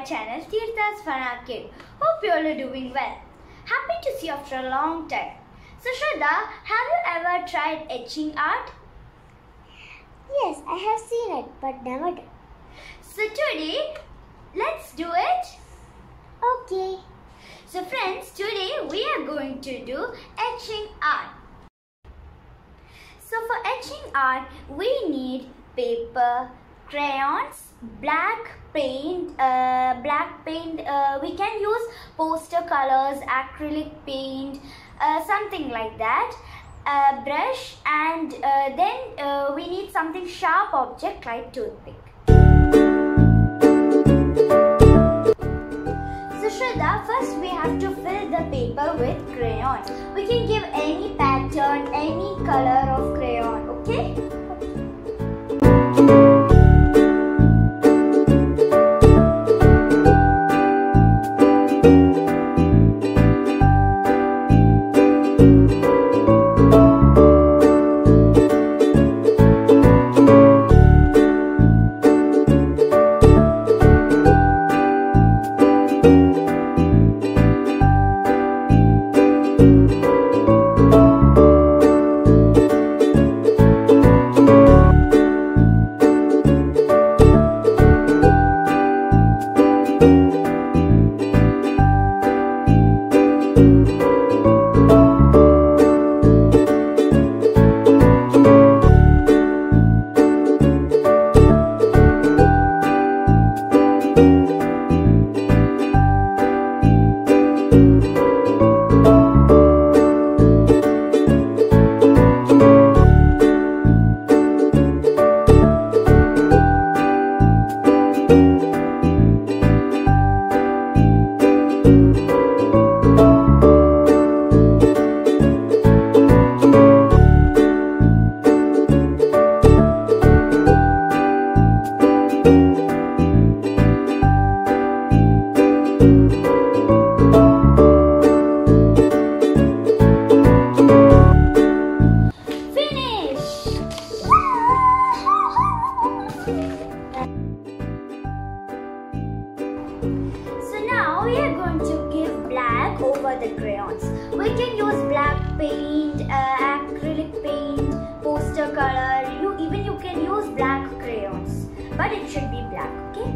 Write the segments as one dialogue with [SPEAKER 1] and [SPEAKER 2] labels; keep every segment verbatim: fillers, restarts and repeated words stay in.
[SPEAKER 1] channel Tirtha's Fun Arcade. Hope you all are doing well. Happy to see you after a long time. So Shraddha, have you ever tried etching art?
[SPEAKER 2] Yes, I have seen it but never done.
[SPEAKER 1] So today, let's do it.
[SPEAKER 2] Okay.
[SPEAKER 1] So friends, today we are going to do etching art. So for etching art, we need paper, crayons, black paint, uh, black paint, uh, we can use poster colors, acrylic paint, uh, something like that, a brush, and uh, then uh, we need something sharp object like toothpick. So Shraddha, first we have to fill the paper with crayon. We can give any pattern, any color of crayon, okay? Over the crayons. We can use black paint, uh, acrylic paint, poster color, you even you can use black crayons, but it should be black, okay?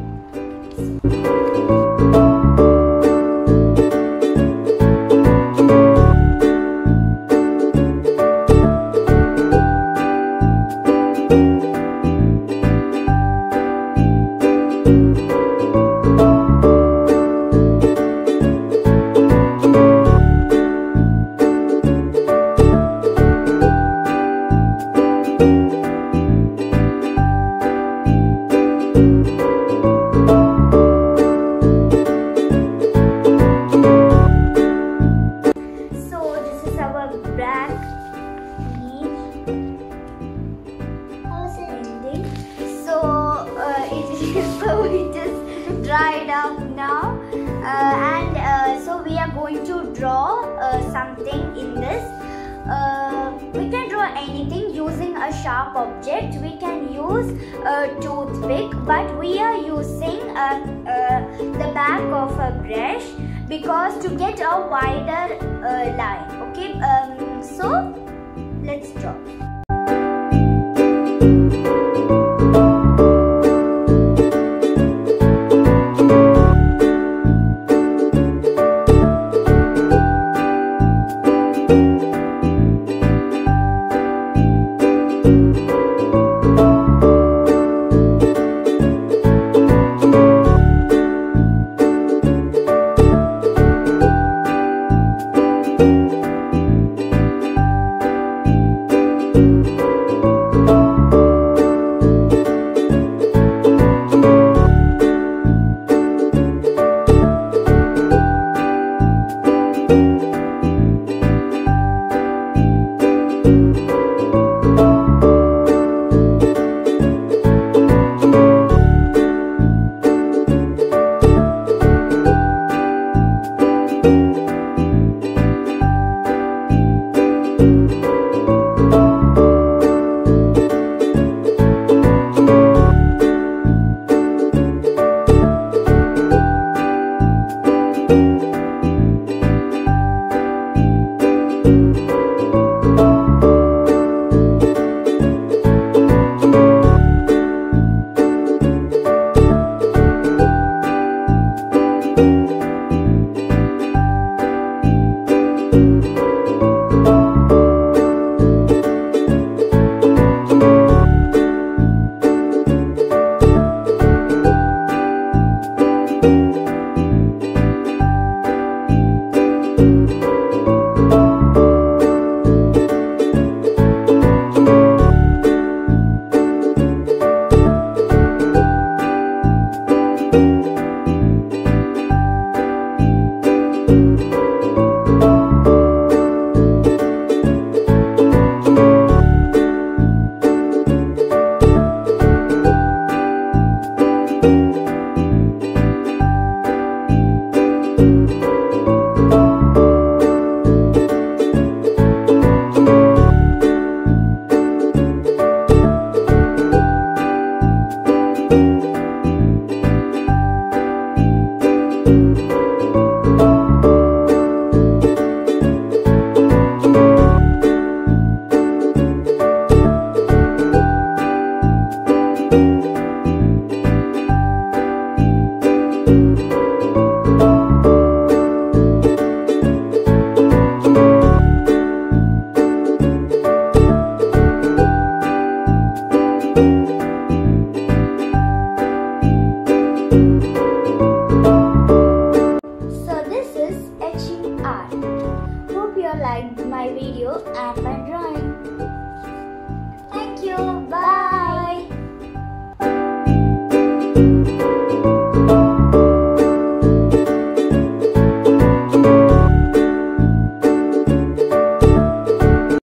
[SPEAKER 1] So it is dried up now, uh, and uh, so we are going to draw uh, something in this. Uh, we can draw anything using a sharp object. We can use a toothpick, but we are using uh, uh, the back of a brush because to get a wider uh, line. Okay, um, so let's draw.